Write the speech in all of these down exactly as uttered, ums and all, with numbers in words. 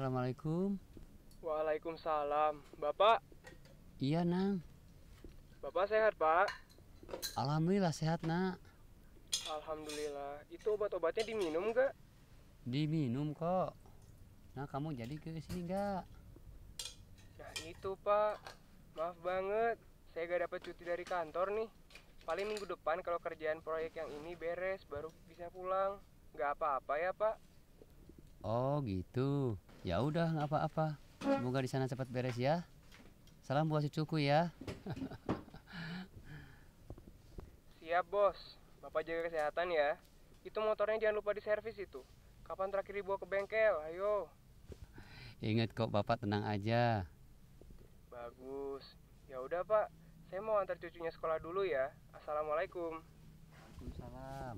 Assalamualaikum. Waalaikumsalam. Bapak, Iya, Nang. Bapak sehat, Pak? Alhamdulillah sehat, Nak. Alhamdulillah. Itu obat-obatnya diminum nggak? Diminum kok. Nah, kamu jadi ke sini nggak? Nah itu, Pak. Maaf banget. Saya gak dapat cuti dari kantor nih. Paling minggu depan kalau kerjaan proyek yang ini beres, baru bisa pulang. Nggak apa-apa ya, Pak? Oh, gitu. Ya udah, nggak apa-apa. Semoga di sana cepat beres ya. Salam buat cucuku ya. Siap, Bos. Bapak jaga kesehatan ya. Itu motornya jangan lupa diservis itu. Kapan terakhir dibawa ke bengkel? Ayo. Ingat kok, Bapak tenang aja. Bagus. Ya udah, Pak. Saya mau antar cucunya sekolah dulu ya. Assalamualaikum. Waalaikumsalam.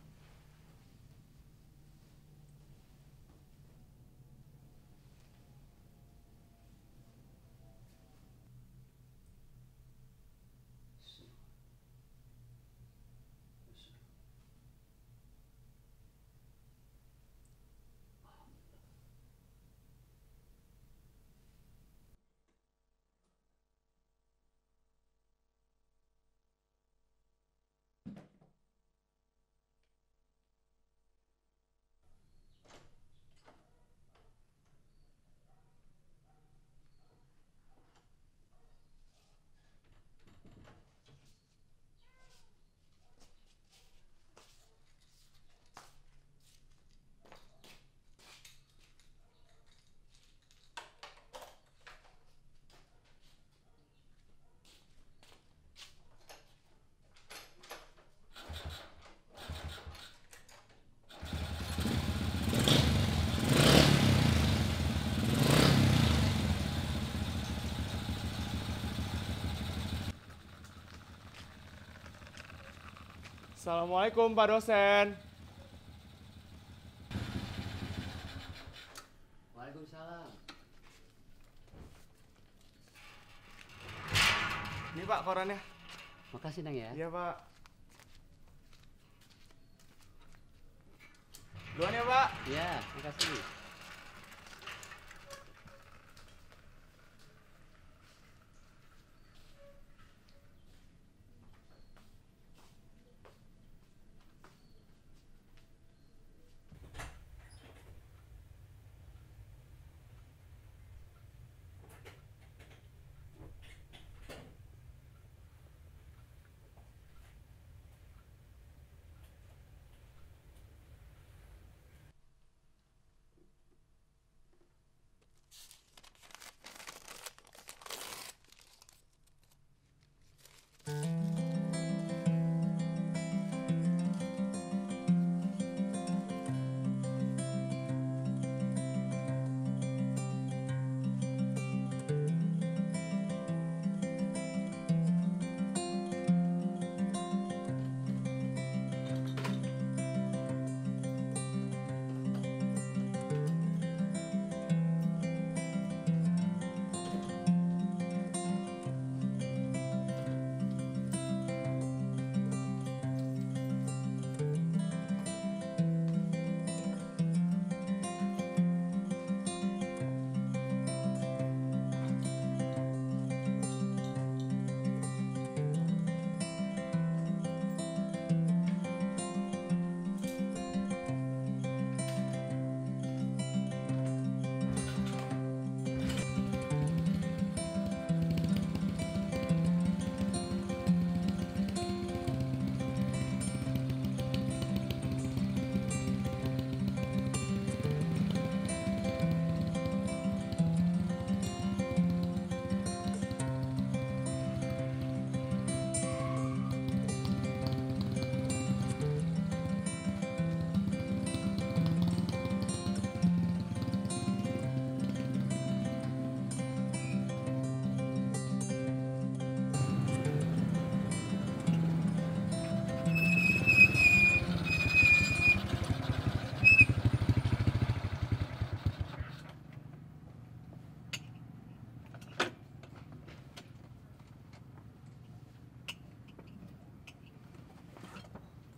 Assalamualaikum Pak dosen. Waalaikumsalam. Ini Pak korannya. Makasih, Nang ya. Iya Pak. Duluan ya Pak. Iya, makasih.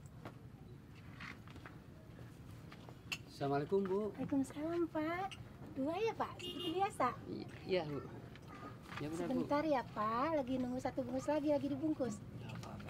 Assalamualaikum, Bu. Waalaikumsalam, Pak. Dua ya Pak, seperti biasa. I- Iya Bu. Ya benar Bu. Sebentar ya Pak, lagi nunggu satu bungkus lagi, lagi dibungkus. Nggak apa-apa.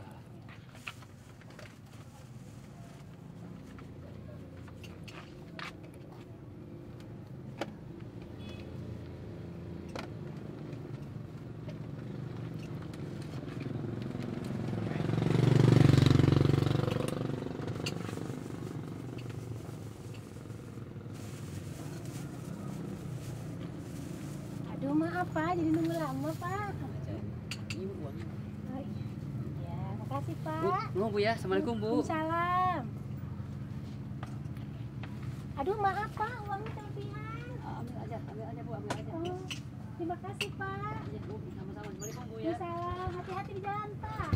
Aduh maaf Pak, jadi nunggu lama Pak. Ini Bu uangnya. Oh, iya. Ya, makasih Bu, Pak. nuhun Bu ya. Assalamualaikum Bu. Waalaikumsalam. Aduh maaf Pak, uangnya kelebihan. Ah, ambil aja, ambil aja Bu, ambil aja. Oh, terima kasih Pak. Iya Bu, sama-sama. Assalamualaikum Bu ya. Waalaikumsalam, hati-hati di jalan Pak.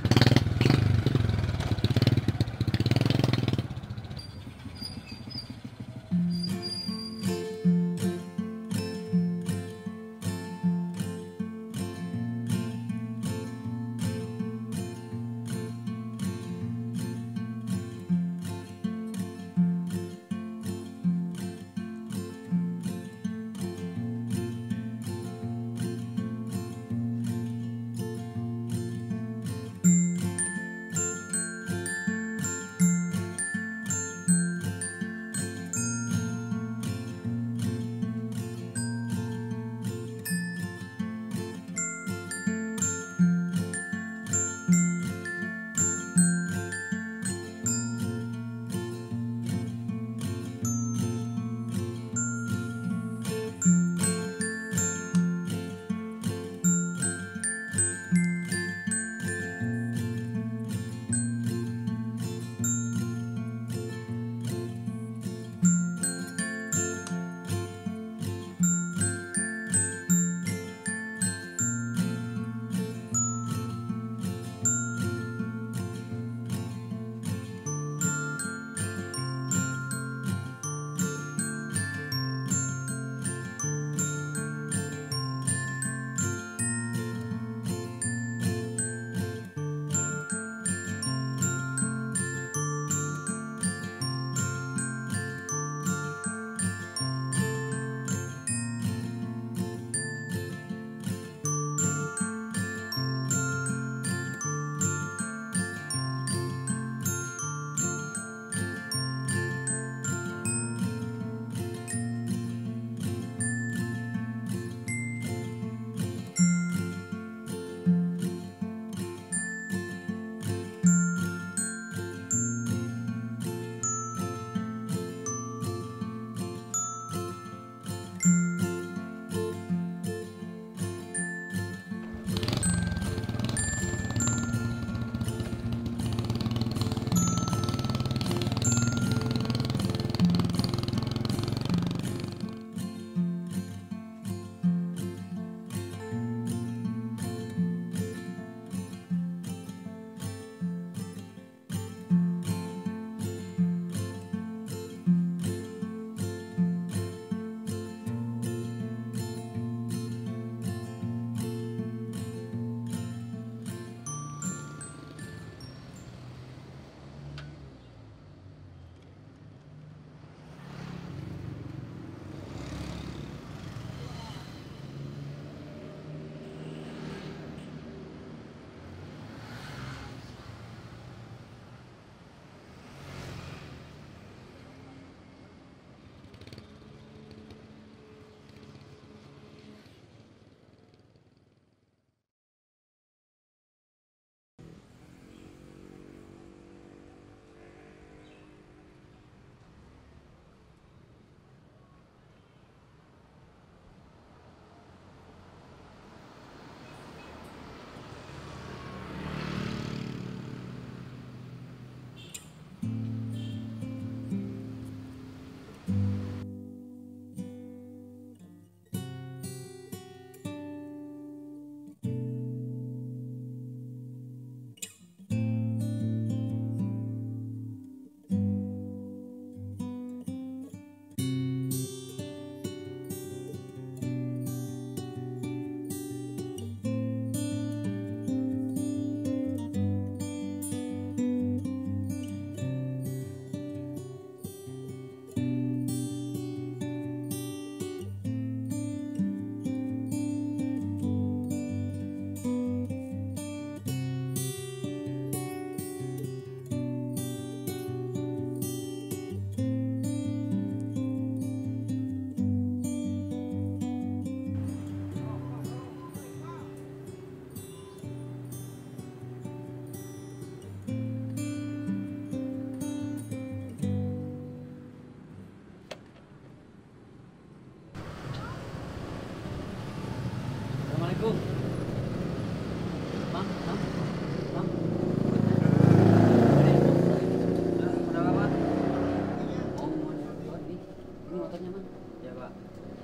Bang, bang, bang. Ada yang mau saya ini. Kenapa pak? Oh, mau lewat nih. Ini motornya, Bang. Ya pak.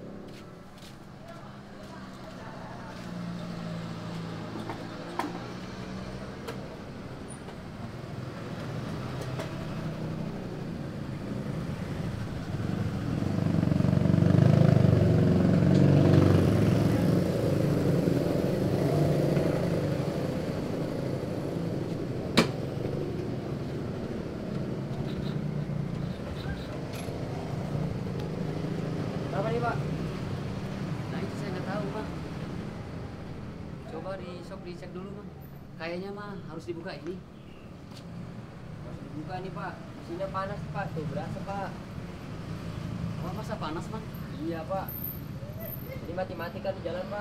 Kenapa nih pak? Nah, itu saya nggak tahu, Bang. Coba di shop dicek dulu, Bang. Kayaknya mah harus dibuka ini. Harus dibuka nih pak. Mesinnya panas pak. Tuh berasa pak. Wah, masa panas, Bang? Iya pak. Ini mati-mati kan di jalan pak.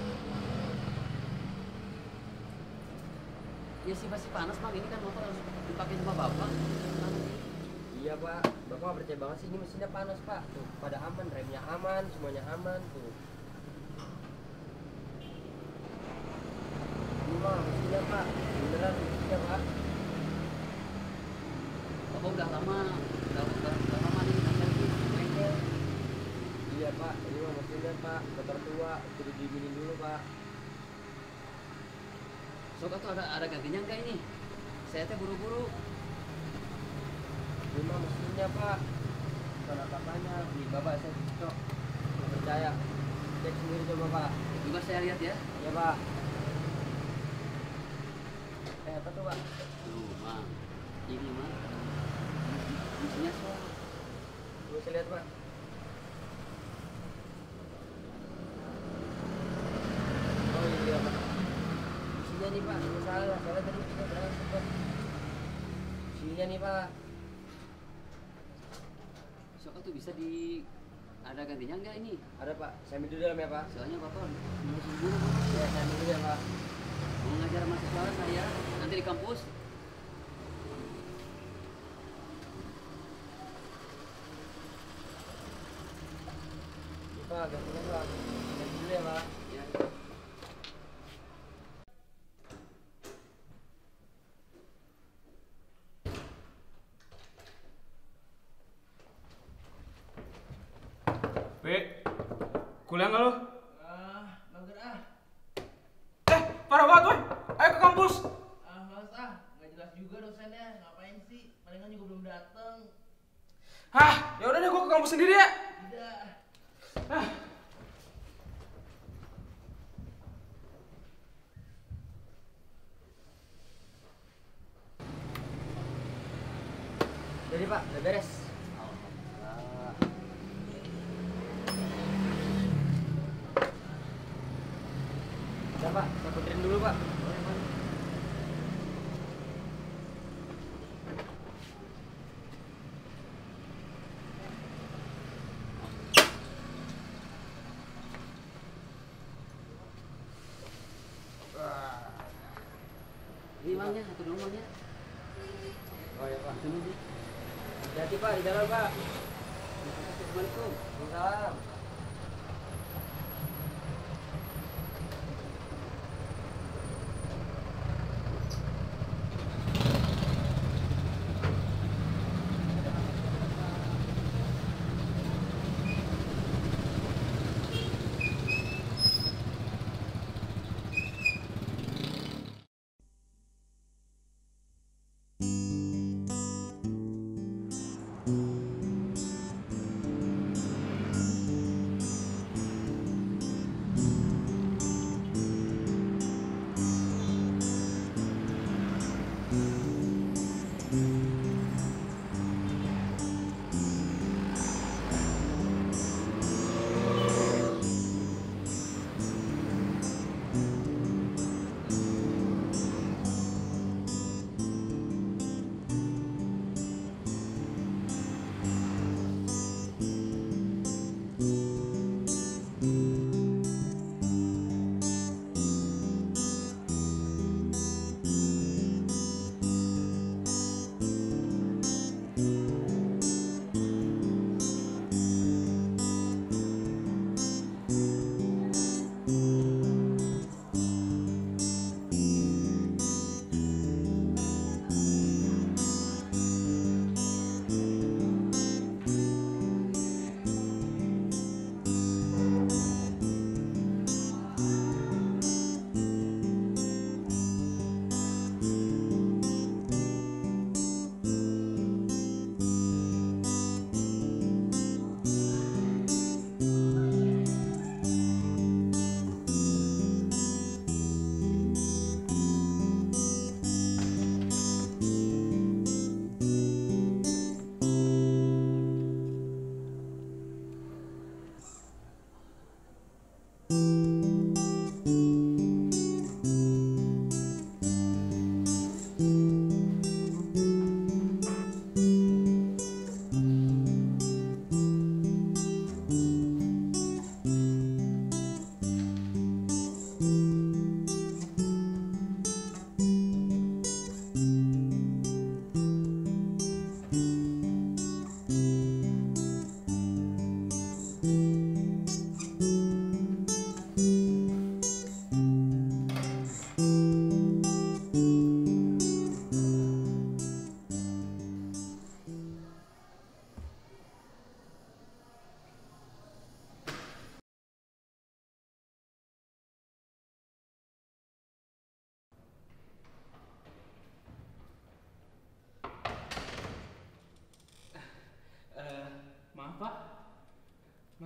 Ya sih pasti panas, Bang. Ini kan motor harus dipakai sama Bapak. Panas. Iya pak. Bapak nggak percaya banget sih ini mesinnya panas pak. Tuh pada aman, remnya aman, semuanya aman tuh. Ini mah mesinnya pak. Beneran mesinnya pak. Bapak udah lama, udah, udah, udah lama nih nanya lagi bengkel. Iya pak. Ini mah mesinnya pak. Motor tua. Kudu dinginin dulu pak. Sok tuh ada ada gantinya enggak ini? Saya teh buru-buru. Ini mah mesinnya pak. Bukan apa-apanya. Nih bapak saya cocok. Nggak percaya. Cek sendiri coba pak. Juga saya lihat ya. Iya pak. Eh apa tuh pak? Tuh, Bang. Ini mah mesinnya soal. Coba saya lihat pak. Oh iya pak. Mesinnya nih pak. Ini salah. Soalnya tadi kita berangkat pak. Mesinnya nih pak. Sok tuh bisa di ada gantinya enggak ini? Ada pak. Saya ambil dulu dalam ya pak. Soalnya Bapak mau buru Bang. Ya saya ambil dulu ya pak. Mau ngajar mahasiswa saya nanti di kampus. Ini pak. Gantinya pak. Saya ambil dulu ya pak. Ya. Wi, kuliah nggak lu? Ah, mager ah. Eh, parah banget, woy. Ayo ke kampus. Ah, males ah. Nggak jelas juga dosennya. Ngapain sih? Palingan juga belum dateng. Hah, ya udah deh, gua ke kampus sendiri ya. Tidak. Ah. Jadi pak. Udah beres. Alhamdulillah. Udah pak. Saya puterin dulu pak. Ini Bangnya, satu dulu Bangnya. Oh ya pak. Dulu nih. Hati-hati pak di jalan pak. Assalamualaikum. Salam.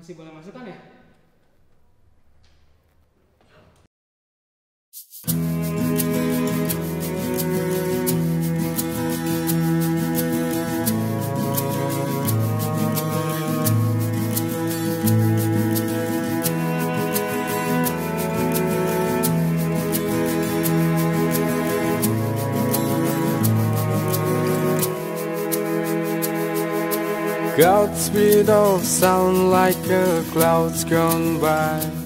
Masih boleh masuk kan ya? Godspeed of sound like a cloud's gone by.